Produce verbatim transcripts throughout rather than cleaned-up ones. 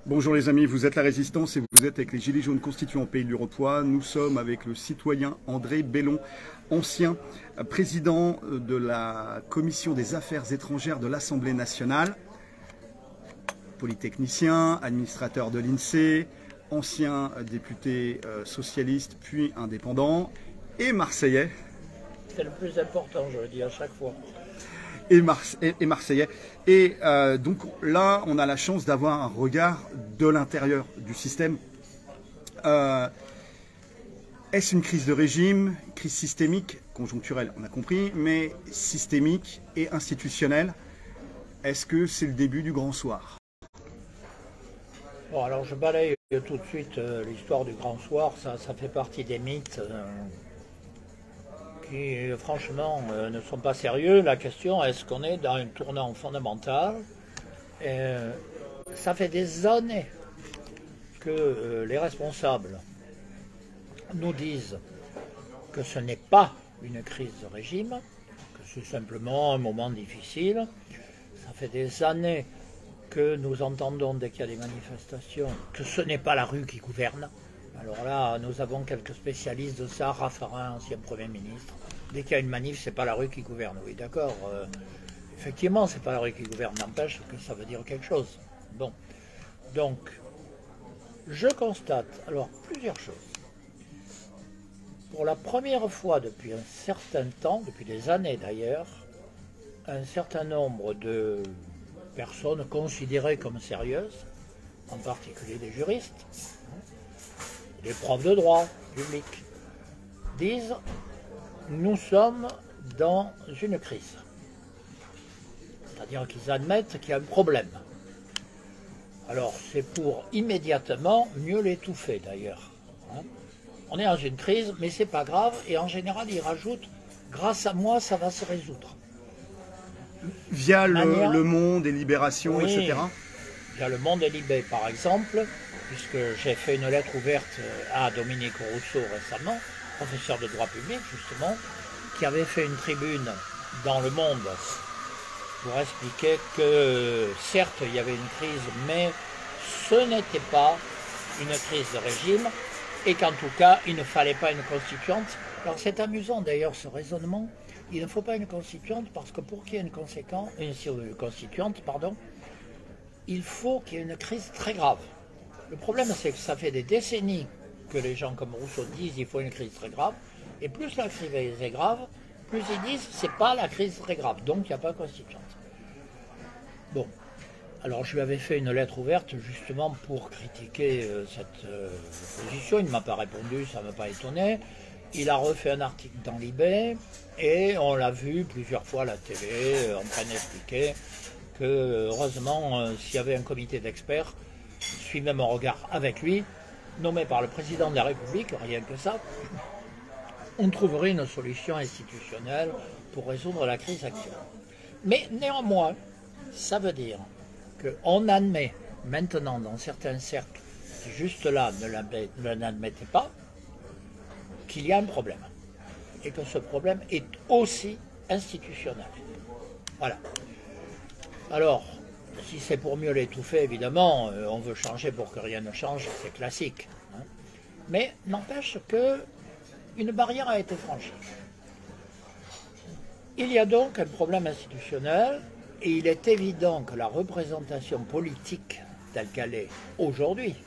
Bonjour les amis, vous êtes La Résistance et vous êtes avec les Gilets jaunes constituants Pays de l'Uropoix. Nous sommes avec le citoyen André Bellon, ancien président de la Commission des Affaires étrangères de l'Assemblée nationale, polytechnicien, administrateur de l'INSEE, ancien député euh, socialiste puis indépendant et marseillais. C'est le plus important, je le dis à chaque fois. Et, Marse et, et marseillais. Et euh, donc là, on a la chance d'avoir un regard de l'intérieur du système. Euh, Est-ce une crise de régime, crise systémique, conjoncturelle, on a compris, mais systémique et institutionnelle? Est-ce que c'est le début du grand soir? Bon, alors je balaye tout de suite euh, l'histoire du grand soir, ça, ça fait partie des mythes euh, qui, franchement, euh, ne sont pas sérieux. La question, est-ce qu'on est dans un tournant fondamental? euh, Ça fait des années que euh, les responsables nous disent que ce n'est pas une crise de régime, que c'est simplement un moment difficile. Ça fait des années que nous entendons dès qu'il y a des manifestations que ce n'est pas la rue qui gouverne. Alors là, nous avons quelques spécialistes de ça, Raffarin, ancien Premier ministre. Dès qu'il y a une manif, c'est pas la rue qui gouverne. Oui, d'accord. Euh, effectivement, c'est pas la rue qui gouverne. N'empêche que ça veut dire quelque chose. Bon. Donc, je constate alors plusieurs choses. Pour la première fois depuis un certain temps, depuis des années d'ailleurs, un certain nombre de personnes considérées comme sérieuses, en particulier des juristes, des profs de droit public, disent « nous sommes dans une crise ». C'est-à-dire qu'ils admettent qu'il y a un problème. Alors c'est pour immédiatement mieux l'étouffer d'ailleurs. Hein. On est dans une crise, mais c'est pas grave, et en général ils rajoutent « grâce à moi ça va se résoudre ». Via le, manière, le Monde et Libération, oui, et cetera. Via le Monde et Libé, par exemple, puisque j'ai fait une lettre ouverte à Dominique Rousseau récemment, professeur de droit public justement, qui avait fait une tribune dans le Monde pour expliquer que certes il y avait une crise, mais ce n'était pas une crise de régime, et qu'en tout cas il ne fallait pas une constituante. Alors c'est amusant d'ailleurs ce raisonnement. Il ne faut pas une constituante parce que pour qu'il y ait une, conséquence, une constituante, pardon, il faut qu'il y ait une crise très grave. Le problème, c'est que ça fait des décennies que les gens comme Rousseau disent qu'il faut une crise très grave, et plus la crise est grave, plus ils disent c'est pas la crise très grave, donc il n'y a pas de constituante. Bon, alors je lui avais fait une lettre ouverte justement pour critiquer euh, cette euh, position. Il ne m'a pas répondu, ça ne m'a pas étonné. Il a refait un article dans Libé et on l'a vu plusieurs fois à la télé euh, en train d'expliquer que, heureusement, euh, s'il y avait un comité d'experts, suivait mon regard avec lui, nommé par le président de la République, rien que ça, on trouverait une solution institutionnelle pour résoudre la crise actuelle. Mais néanmoins, ça veut dire qu'on admet maintenant dans certains cercles qui juste là ne l'admettaient pas, qu'il y a un problème, et que ce problème est aussi institutionnel. Voilà. Alors, si c'est pour mieux l'étouffer, évidemment, euh, on veut changer pour que rien ne change, c'est classique. Hein. Mais n'empêche qu'une barrière a été franchie. Il y a donc un problème institutionnel, et il est évident que la représentation politique telle qu'elle est aujourd'hui,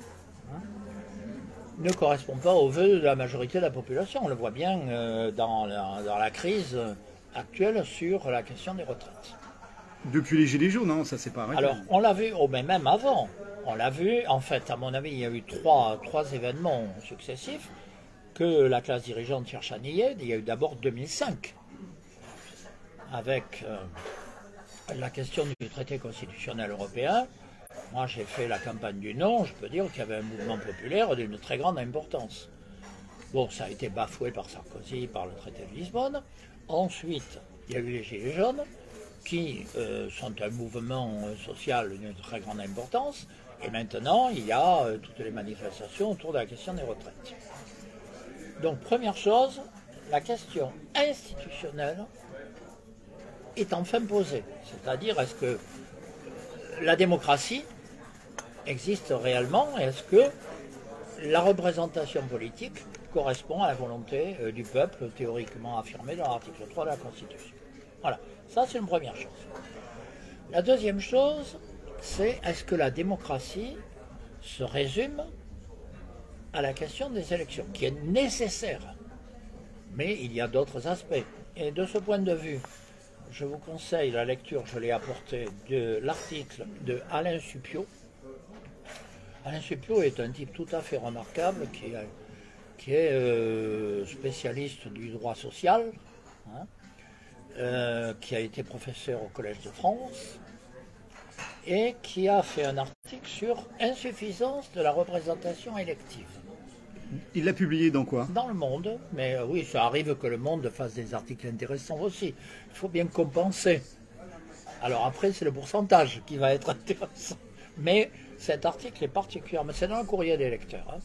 ne correspond pas aux vœux de la majorité de la population. On le voit bien euh, dans, la, dans la crise actuelle sur la question des retraites. Depuis les Gilets jaunes, non, ça c'est pas arrêté. Alors, on l'a vu, oh, mais même avant, on l'a vu, en fait, à mon avis, il y a eu trois, trois événements successifs que la classe dirigeante cherche à nier. Il y a eu d'abord deux mille cinq, avec euh, la question du traité constitutionnel européen. Moi, j'ai fait la campagne du non, je peux dire qu'il y avait un mouvement populaire d'une très grande importance. Bon, ça a été bafoué par Sarkozy, par le traité de Lisbonne. Ensuite, il y a eu les Gilets jaunes, qui euh, sont un mouvement social d'une très grande importance. Et maintenant, il y a euh, toutes les manifestations autour de la question des retraites. Donc, première chose, la question institutionnelle est enfin posée. C'est-à-dire, est-ce que la démocratie existe réellement? Est-ce que la représentation politique correspond à la volonté euh, du peuple théoriquement affirmée dans l'article trois de la Constitution? Voilà, ça c'est une première chose. La deuxième chose, c'est est-ce que la démocratie se résume à la question des élections, qui est nécessaire, mais il y a d'autres aspects. Et de ce point de vue, je vous conseille la lecture, je l'ai apporté, de l'article de Alain Supiot. Alain Supiot est un type tout à fait remarquable, qui est, qui est euh, spécialiste du droit social, hein, euh, qui a été professeur au Collège de France, et qui a fait un article sur insuffisance de la représentation élective. Il l'a publié dans quoi? Dans Le Monde, mais euh, oui, ça arrive que Le Monde fasse des articles intéressants aussi. Il faut bien compenser. Alors après, c'est le pourcentage qui va être intéressant. Mais cet article est particulièrement... C'est dans le courrier des lecteurs. Hein.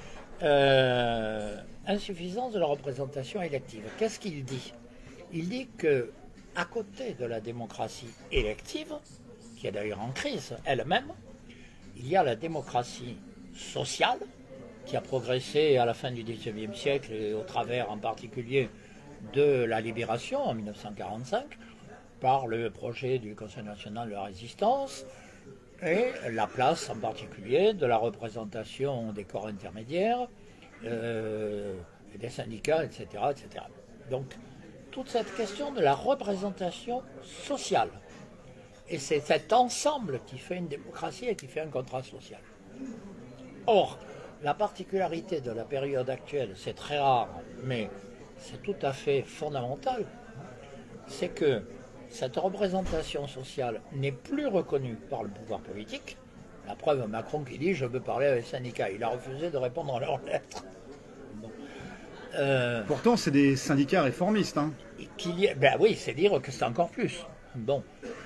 Euh, insuffisance de la représentation élective. Qu'est-ce qu'il dit? Il dit que, à côté de la démocratie élective, qui est d'ailleurs en crise elle-même, il y a la démocratie sociale, qui a progressé à la fin du dix-neuvième siècle et au travers en particulier de la libération en mille neuf cent quarante-cinq par le projet du Conseil national de la résistance et la place en particulier de la représentation des corps intermédiaires, euh, des syndicats, et cetera, et cetera. Donc toute cette question de la représentation sociale. Et c'est cet ensemble qui fait une démocratie et qui fait un contrat social. Or, la particularité de la période actuelle, c'est très rare, mais c'est tout à fait fondamental, c'est que cette représentation sociale n'est plus reconnue par le pouvoir politique. La preuve, Macron qui dit « je veux parler avec les syndicats », il a refusé de répondre à leurs lettres. Bon. Euh, Pourtant, c'est des syndicats réformistes. Hein. Qu'il y ait, ben oui, c'est dire que c'est encore plus. Bon.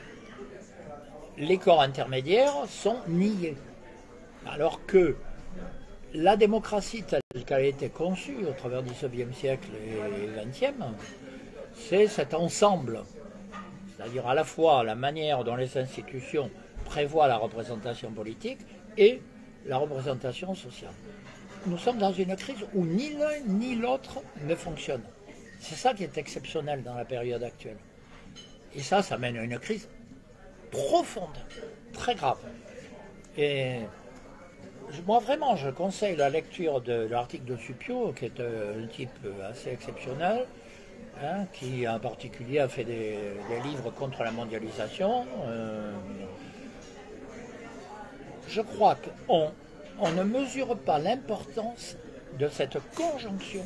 Les corps intermédiaires sont niés. Alors que la démocratie telle qu'elle a été conçue au travers du dix-neuvième siècle et du vingtième, c'est cet ensemble, c'est-à-dire à la fois la manière dont les institutions prévoient la représentation politique et la représentation sociale. Nous sommes dans une crise où ni l'un ni l'autre ne fonctionne. C'est ça qui est exceptionnel dans la période actuelle. Et ça, ça mène à une crise profonde, très grave. Et moi, vraiment, je conseille la lecture de l'article de Supiot, qui est un type assez exceptionnel, hein, qui en particulier a fait des, des livres contre la mondialisation. Euh, je crois qu'on on ne mesure pas l'importance de cette conjonction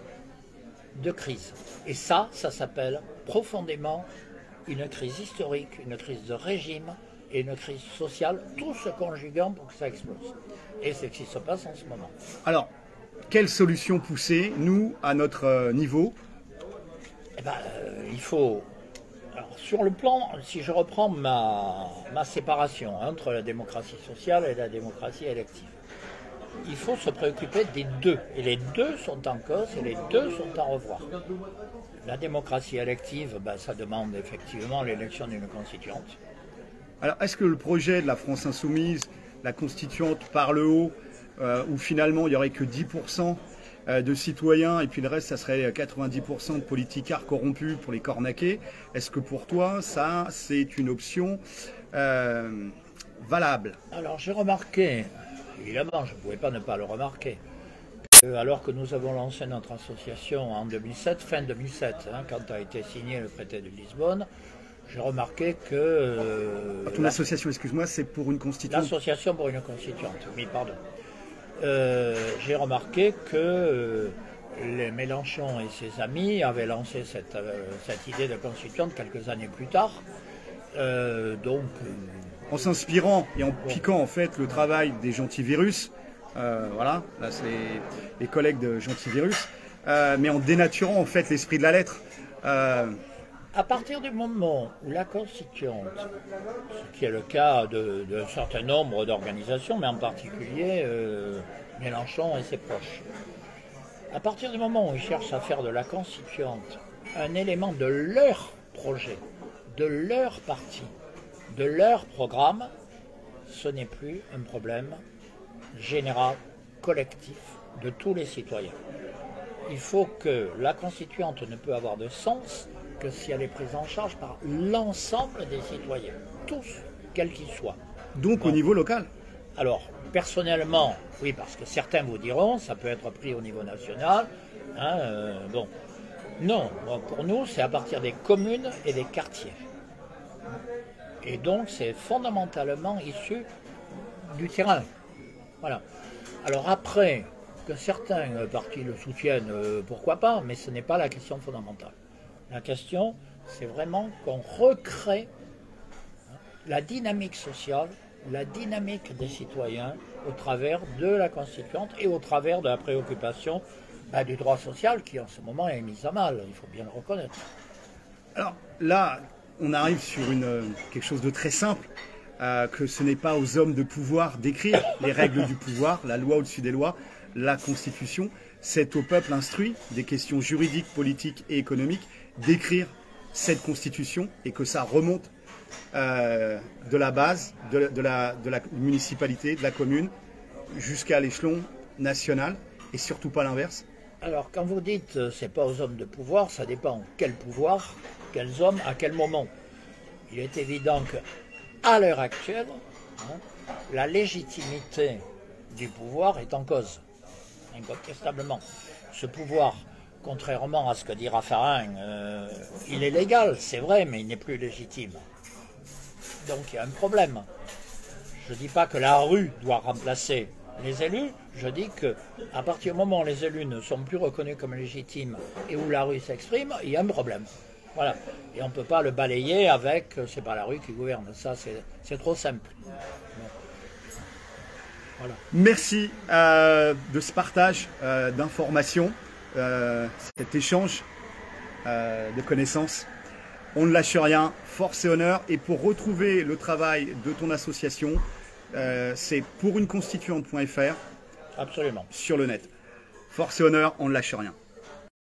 de crises. Et ça, ça s'appelle profondément une crise historique, une crise de régime et une crise sociale, tout se conjuguant pour que ça explose. Et c'est ce qui se passe en ce moment. Alors, quelle solution pousser, nous, à notre niveau? Eh ben, euh, il faut... Alors, sur le plan, si je reprends ma, ma séparation entre la démocratie sociale et la démocratie élective, il faut se préoccuper des deux. Et les deux sont en cause et les deux sont à revoir. La démocratie élective, ben, ça demande effectivement l'élection d'une constituante. Alors, est-ce que le projet de la France Insoumise, la constituante par le haut, euh, où finalement il n'y aurait que dix pour cent de citoyens et puis le reste, ça serait quatre-vingt-dix pour cent de politicards corrompus pour les cornaquer, est-ce que pour toi, ça, c'est une option euh, valable? Alors, j'ai remarqué, évidemment, je ne pouvais pas ne pas le remarquer, que, alors que nous avons lancé notre association en deux mille sept, fin deux mille sept, hein, quand a été signé le traité de Lisbonne, j'ai remarqué que... Euh, ah, ton association, excuse-moi, c'est pour une constituante? L'association pour une constituante, oui, pardon. Euh, j'ai remarqué que euh, les Mélenchon et ses amis avaient lancé cette, euh, cette idée de constituante quelques années plus tard. Euh, donc, en s'inspirant et en piquant en fait le travail des Gentivirus, euh, voilà, là c'est les, les collègues de Gentivirus, euh, mais en dénaturant en fait l'esprit de la lettre. Euh, À partir du moment où la constituante, ce qui est le cas d'un certain nombre d'organisations, mais en particulier euh, Mélenchon et ses proches, à partir du moment où ils cherchent à faire de la constituante un élément de leur projet, de leur parti, de leur programme, ce n'est plus un problème général, collectif, de tous les citoyens. Il faut que la constituante ne peut avoir de sens que si elle est prise en charge par l'ensemble des citoyens, tous, quels qu'ils soient. Donc bon. Au niveau local? Alors, personnellement, oui, parce que certains vous diront, ça peut être pris au niveau national. Hein, euh, bon, non, bon, pour nous, c'est à partir des communes et des quartiers. Et donc, c'est fondamentalement issu du terrain. Voilà. Alors après, que certains partis le soutiennent, euh, pourquoi pas, mais ce n'est pas la question fondamentale. La question, c'est vraiment qu'on recrée hein, la dynamique sociale, la dynamique des citoyens au travers de la constituante et au travers de la préoccupation bah, du droit social qui en ce moment est mis à mal, il faut bien le reconnaître. Alors là, on arrive sur une, quelque chose de très simple, euh, que ce n'est pas aux hommes de pouvoir d'écrire les règles du pouvoir, la loi au-dessus des lois, la Constitution, c'est au peuple instruit des questions juridiques, politiques et économiques d'écrire cette Constitution et que ça remonte euh, de la base, de, de, la, de la municipalité, de la commune, jusqu'à l'échelon national et surtout pas l'inverse. Alors quand vous dites euh, c'est pas aux hommes de pouvoir, ça dépend quel pouvoir, quels hommes, à quel moment. Il est évident qu'à l'heure actuelle, hein, la légitimité du pouvoir est en cause. Incontestablement. Ce pouvoir, contrairement à ce que dit Raffarin, euh, il est légal, c'est vrai, mais il n'est plus légitime. Donc il y a un problème. Je ne dis pas que la rue doit remplacer les élus, je dis qu'à partir du moment où les élus ne sont plus reconnus comme légitimes et où la rue s'exprime, il y a un problème. Voilà. Et on ne peut pas le balayer avec « c'est pas la rue qui gouverne », ça c'est trop simple. Bon. Voilà. Merci euh, de ce partage euh, d'informations, euh, cet échange euh, de connaissances. On ne lâche rien, force et honneur. Et pour retrouver le travail de ton association, euh, c'est pour une constituante point F R. Absolument. Sur le net. Force et honneur, on ne lâche rien.